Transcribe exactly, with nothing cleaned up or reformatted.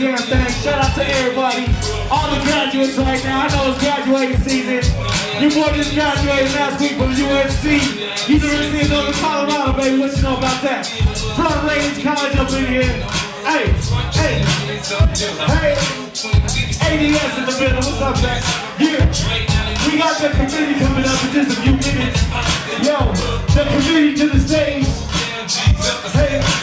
damn thing. Shout out to everybody, all the graduates right now. I know it's graduating season. Your boy just graduated last week from U S C, University of Northern Colorado, baby. What you know about that? Front Range College up in here. Hey, hey, hey. A D S in the middle. What's up, man? Yeah. We got the committee coming up in just a few minutes. Yo, the committee to the stage. Hey.